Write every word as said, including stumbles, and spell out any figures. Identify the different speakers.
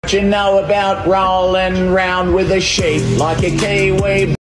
Speaker 1: You know about rolling round with a sheep like a kiwi.